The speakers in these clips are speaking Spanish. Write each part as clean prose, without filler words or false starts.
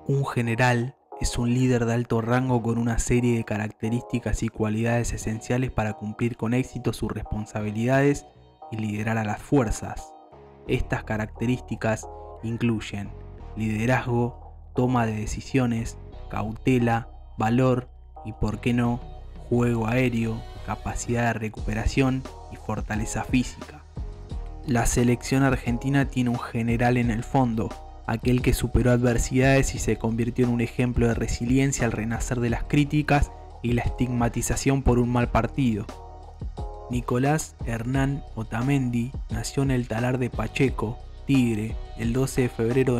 Un general es un líder de alto rango con una serie de características y cualidades esenciales para cumplir con éxito sus responsabilidades y liderar a las fuerzas. Estas características incluyen liderazgo, toma de decisiones, cautela, valor y, por qué no, juego aéreo, capacidad de recuperación y fortaleza física. La selección argentina tiene un general en el fondo, aquel que superó adversidades y se convirtió en un ejemplo de resiliencia al renacer de las críticas y la estigmatización por un mal partido. Nicolás Hernán Otamendi nació en el Talar de Pacheco, Tigre, el 12 de febrero de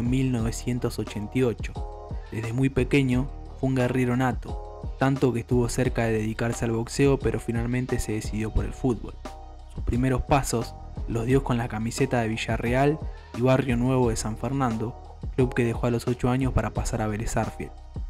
1988. Desde muy pequeño fue un guerrero nato, tanto que estuvo cerca de dedicarse al boxeo, pero finalmente se decidió por el fútbol. Sus primeros pasos los dio con la camiseta de Villarreal y Barrio Nuevo de San Fernando, club que dejó a los 8 años para pasar a Vélez Sarsfield.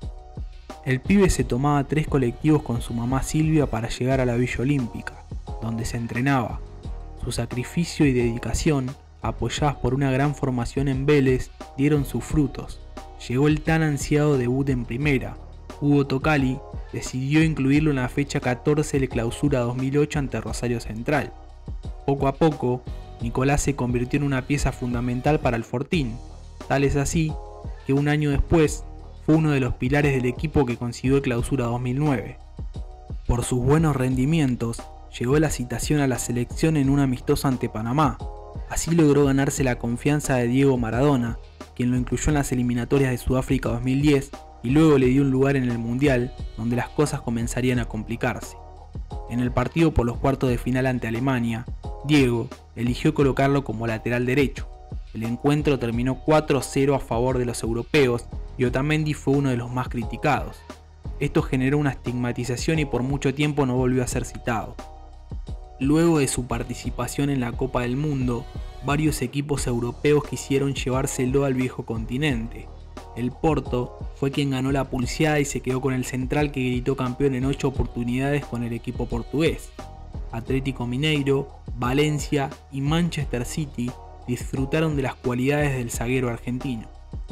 El pibe se tomaba 3 colectivos con su mamá Silvia para llegar a la Villa Olímpica, donde se entrenaba. Su sacrificio y dedicación, apoyadas por una gran formación en Vélez, dieron sus frutos. Llegó el tan ansiado debut en primera. Hugo Tocali decidió incluirlo en la fecha 14 de Clausura 2008 ante Rosario Central. Poco a poco, Nicolás se convirtió en una pieza fundamental para el Fortín, tal es así que un año después fue uno de los pilares del equipo que consiguió el Clausura 2009. Por sus buenos rendimientos, llegó la citación a la selección en un amistoso ante Panamá. Así logró ganarse la confianza de Diego Maradona, quien lo incluyó en las eliminatorias de Sudáfrica 2010 y luego le dio un lugar en el Mundial, donde las cosas comenzarían a complicarse. En el partido por los cuartos de final ante Alemania, Diego eligió colocarlo como lateral derecho. El encuentro terminó 4-0 a favor de los europeos y Otamendi fue uno de los más criticados. Esto generó una estigmatización y por mucho tiempo no volvió a ser citado. Luego de su participación en la Copa del Mundo, varios equipos europeos quisieron llevárselo al viejo continente. El Porto fue quien ganó la pulseada y se quedó con el central que gritó campeón en 8 oportunidades con el equipo portugués. Atlético Mineiro, Valencia y Manchester City disfrutaron de las cualidades del zaguero argentino.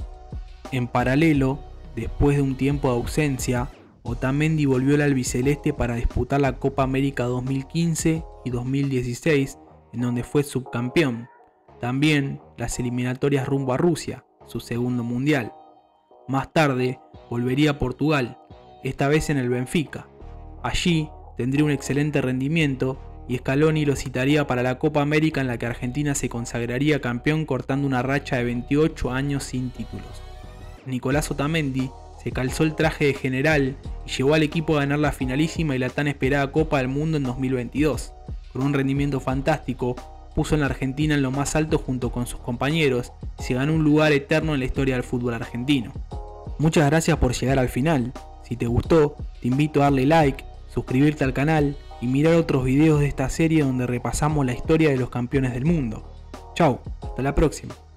En paralelo, después de un tiempo de ausencia, Otamendi volvió al albiceleste para disputar la Copa América 2015 y 2016, en donde fue subcampeón. También las eliminatorias rumbo a Rusia, su segundo mundial. Más tarde, volvería a Portugal, esta vez en el Benfica. Allí tendría un excelente rendimiento y Scaloni lo citaría para la Copa América, en la que Argentina se consagraría campeón cortando una racha de 28 años sin títulos. Nicolás Otamendi se calzó el traje de general y llevó al equipo a ganar la finalísima y la tan esperada Copa del Mundo en 2022. Con un rendimiento fantástico, puso a la Argentina en lo más alto junto con sus compañeros y se ganó un lugar eterno en la historia del fútbol argentino. Muchas gracias por llegar al final. Si te gustó, te invito a darle like, suscribirte al canal y mirar otros videos de esta serie donde repasamos la historia de los campeones del mundo. Chau, hasta la próxima.